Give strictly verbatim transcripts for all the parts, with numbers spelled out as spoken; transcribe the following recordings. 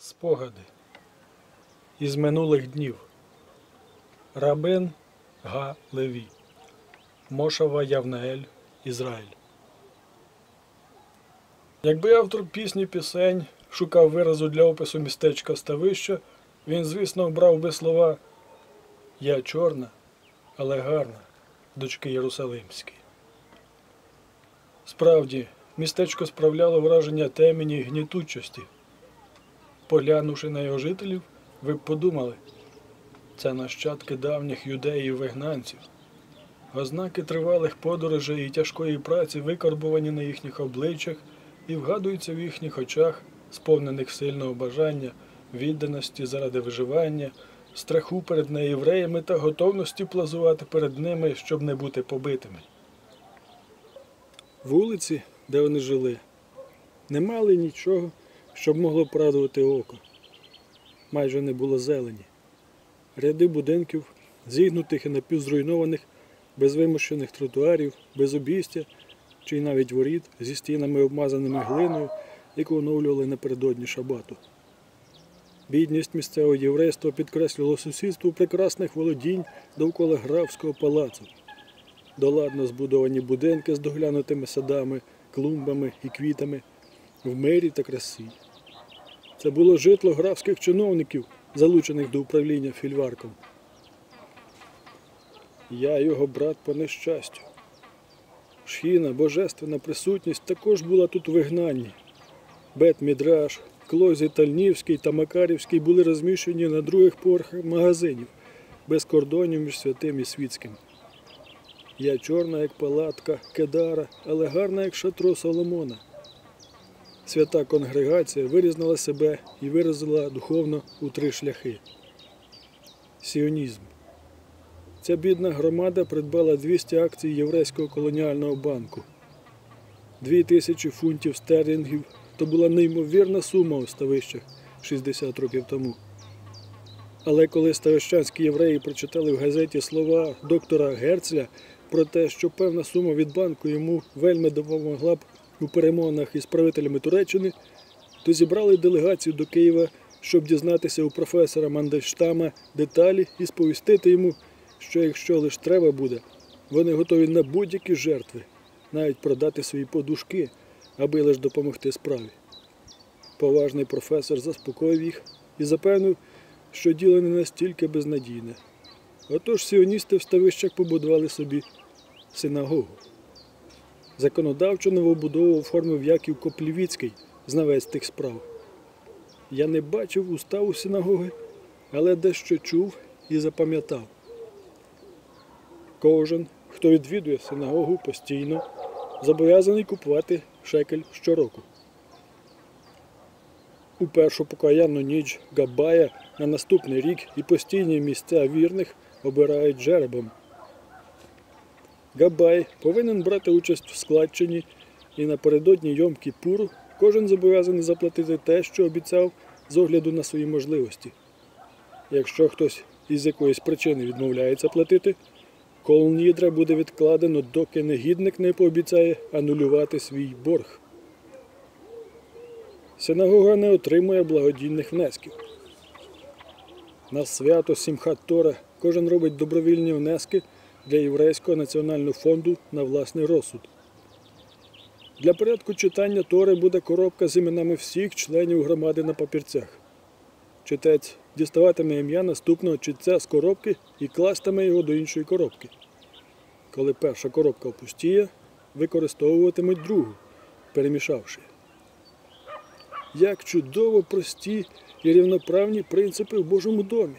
Спогади із минулих днів. Рабин Га Леві. Мошава Явнаель, Ізраїль. Якби автор пісні пісень шукав виразу для опису містечка Ставище, він, звісно, обрав би слова «Я чорна, але гарна, дочки Єрусалимські». Справді, містечко справляло враження темені й гнітучості. Поглянувши на його жителів, ви б подумали, це нащадки давніх юдеїв-вигнанців. Ознаки тривалих подорожей і тяжкої праці викарбувані на їхніх обличчях і вгадуються в їхніх очах, сповнених сильного бажання, відданості заради виживання, страху перед неєвреями та готовності плазувати перед ними, щоб не бути побитими. Вулиці, де вони жили, не мали нічого, щоб могло порадувати око. Майже не було зелені. Ряди будинків, зігнутих і напівзруйнованих, без вимощених тротуарів, без обійстя, чи й навіть воріт, зі стінами, обмазаними глиною, яку оновлювали напередодні шабату. Бідність місцевого єврейства підкреслювало сусідство прекрасних володінь довкола графського палацу. Доладно збудовані будинки з доглянутими садами, клумбами і квітами, в мирі та красі. Це було житло графських чиновників, залучених до управління фільварком. Я його брат по нещастю. Шхіна, божественна присутність також була тут у вигнанні. Бет-Мідраш, Клозі Тальнівський та Макарівський були розміщені на других поверхах магазинів, без кордонів між святим і світським. Я чорна, як палатка Кедара, але гарна, як шатро Соломона. Свята конгрегація вирізнила себе і виразила духовно у три шляхи. Сіонізм. Ця бідна громада придбала двісті акцій Єврейського колоніального банку. Дві тисячі фунтів стерлінгів – то була неймовірна сума у Ставищах шістдесят років тому. Але коли ставищанські євреї прочитали в газеті слова доктора Герцля про те, що певна сума від банку йому вельми допомогла б у перемовинах із правителями Туреччини, то зібрали делегацію до Києва, щоб дізнатися у професора Мандельштама деталі і сповістити йому, що якщо лиш треба буде, вони готові на будь-які жертви, навіть продати свої подушки, аби лиш допомогти справі. Поважний професор заспокоїв їх і запевнив, що діло не настільки безнадійне. Отож сіоністи в Ставищах побудували собі синагогу. Законодавчо новобудову оформив Яків Коплівіцький, знавець тих справ. Я не бачив уставу синагоги, але дещо чув і запам'ятав. Кожен, хто відвідує синагогу постійно, зобов'язаний купувати шекель щороку. У першу покаянну ніч Габая на наступний рік і постійні місця вірних обирають жеребом. Габай повинен брати участь в складчині, і напередодні Йом-Кіпуру кожен зобов'язаний заплатити те, що обіцяв, з огляду на свої можливості. Якщо хтось із якоїсь причини відмовляється платити, кол-нідра буде відкладено, доки негідник не пообіцяє анулювати свій борг. Синагога не отримує благодійних внесків. На свято Сімхат Тора кожен робить добровільні внески для Єврейського національного фонду на власний розсуд. Для порядку читання Тори буде коробка з іменами всіх членів громади на папірцях. Читець діставатиме ім'я наступного читця з коробки і кластиме його до іншої коробки. Коли перша коробка опустіє, використовуватимуть другу, перемішавши. Як чудово прості і рівноправні принципи в Божому домі!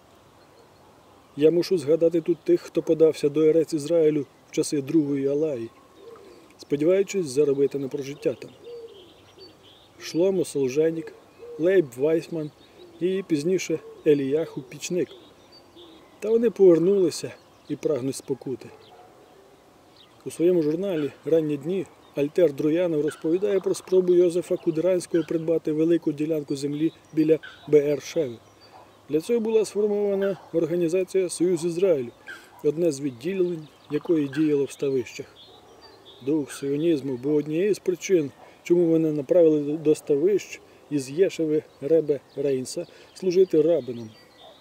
Я мушу згадати тут тих, хто подався до Ерець Ізраїлю в часи Другої Алаї, сподіваючись заробити на прожиття там. Шломо Солженік, Лейб Вайсман і пізніше Еліяху Пічник. Та вони повернулися і прагнуть спокути. У своєму журналі «Ранні дні» Альтер Друянов розповідає про спробу Йозефа Кудеранського придбати велику ділянку землі біля Беер-Шеви. Для цього була сформована організація «Союз Ізраїлю», одне з відділень, якої діяло в Ставищах. Дух сіонізму був однією з причин, чому вони направили до Ставищ із Єшеви Ребе Рейнса служити рабином.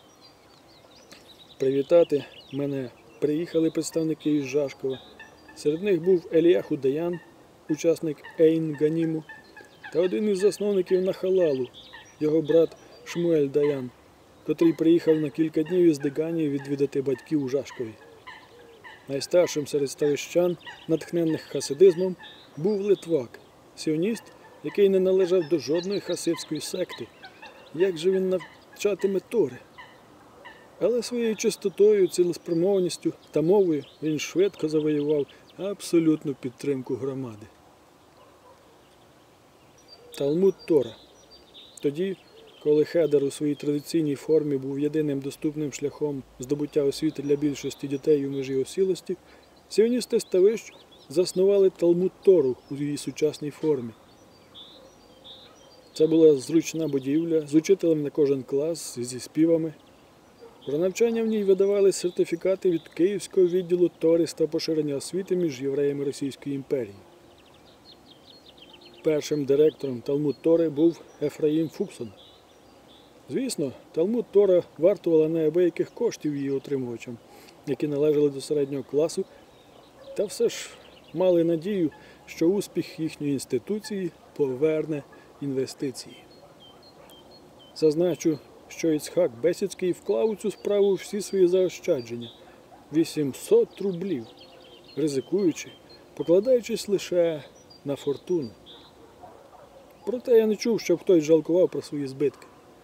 Привітати мене приїхали представники із Жашкова. Серед них був Еліяху Даян, учасник Ейн Ганіму, та один із засновників Нахалалу, його брат Шмуель Даян, котрий приїхав на кілька днів із Деганії відвідати батьків у Жашкові. Найстаршим серед ставищан, натхненних хасидизмом, був Литвак, сіоніст, який не належав до жодної хасидської секти. Як же він навчатиме Тори? Але своєю чистотою, цілеспрямованістю та мовою він швидко завоював абсолютну підтримку громади. Талмуд Тора. Тоді, коли хедер у своїй традиційній формі був єдиним доступним шляхом здобуття освіти для більшості дітей у межі осілості, сіоністи ставищ заснували Талмуд Тору у її сучасній формі. Це була зручна будівля з учителем на кожен клас, зі співами. Про навчання в ній видавали сертифікати від Київського відділу Ториста поширення освіти між євреями Російської імперії. Першим директором Талмуд Тори був Ефраїм Фуксон. Звісно, Талмуд Тора вартувала неабияких коштів її отримувачам, які належали до середнього класу, та все ж мали надію, що успіх їхньої інституції поверне інвестиції. Зазначу, що Іцхак Бесідський вклав у цю справу всі свої заощадження – вісімсот рублів, ризикуючи, покладаючись лише на фортуну. Проте я не чув, щоб хтось жалкував про свої збитки.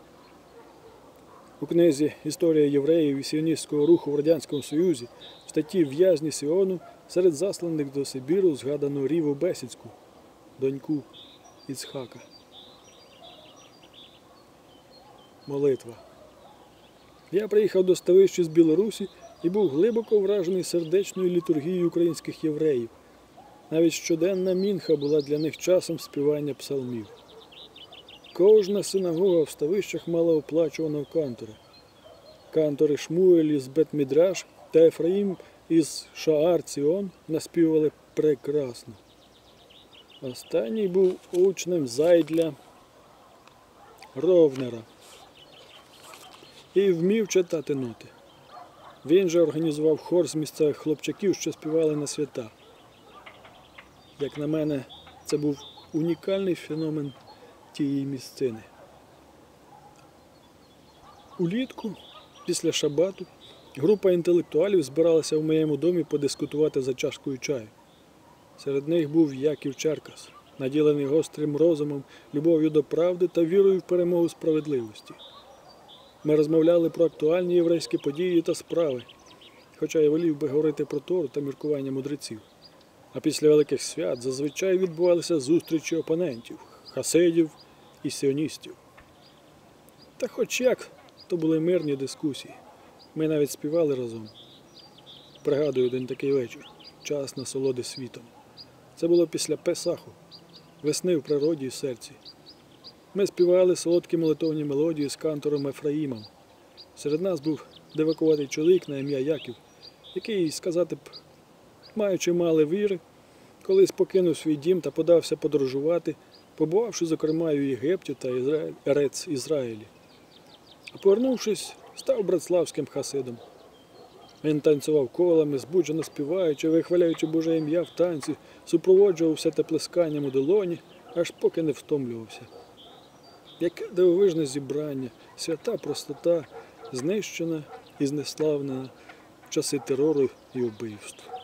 У книзі «Історія євреїв і сіоністського руху в Радянському Союзі» в статті «В'язні Сіону» серед засланих до Сибіру згадано Ріву Бесідську, доньку Іцхака. Молитва. Я приїхав до ставища з Білорусі і був глибоко вражений сердечною літургією українських євреїв. Навіть щоденна мінха була для них часом співання псалмів. Кожна синагога в ставищах мала оплачуваного кантора. Кантори Шмуель із Бет-Мідраш та Ефраїм із Шаар-Ціон наспівали прекрасно. Останній був учнем Зайдля Ровнера і вмів читати ноти. Він же організував хор з місцевих хлопчаків, що співали на свята. Як на мене, це був унікальний феномен тієї місцини. Улітку, після шабату, група інтелектуалів збиралася в моєму домі подискутувати за чашкою чаю. Серед них був Яків Черкас, наділений гострим розумом, любов'ю до правди та вірою в перемогу справедливості. Ми розмовляли про актуальні єврейські події та справи, хоча я волів би говорити про Тору та міркування мудреців. А після великих свят зазвичай відбувалися зустрічі опонентів, хасидів і сіоністів. Та хоч як, то були мирні дискусії. Ми навіть співали разом. Пригадую один такий вечір, час насолоди світом. Це було після Песаху, весни в природі і серці. Ми співали солодкі молитовні мелодії з кантором Ефраїмом. Серед нас був дивакуватий чоловік на ім'я Яків, який, сказати б, маючи мало віри, колись покинув свій дім та подався подорожувати, побувавши, зокрема, у Єгипті та Ізраїль, Ерец Ізраїлі. А повернувшись, став братславським хасидом. Він танцював колами, збуджено співаючи, вихваляючи Боже ім'я в танці, супроводжував все те плесканням у долоні, аж поки не втомлювався. Яке дивовижне зібрання, свята простота, знищена і знеславнена в часи терору і убивств.